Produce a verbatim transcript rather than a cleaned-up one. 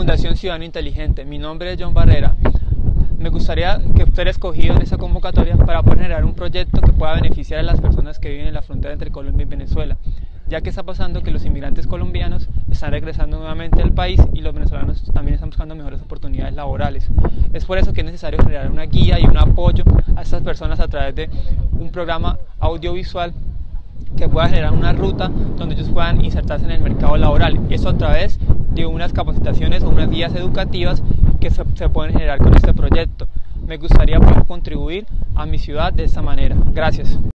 Fundación Ciudadano Inteligente. Mi nombre es John Barrera. Me gustaría que ser escogido en esta convocatoria para poder generar un proyecto que pueda beneficiar a las personas que viven en la frontera entre Colombia y Venezuela, ya que está pasando que los inmigrantes colombianos están regresando nuevamente al país y los venezolanos también están buscando mejores oportunidades laborales. Es por eso que es necesario generar una guía y un apoyo a estas personas a través de un programa audiovisual que pueda generar una ruta donde ellos puedan insertarse en el mercado laboral, y eso a través de unas capacitaciones o unas guías educativas que se, se pueden generar con este proyecto. Me gustaría poder contribuir a mi ciudad de esta manera. Gracias.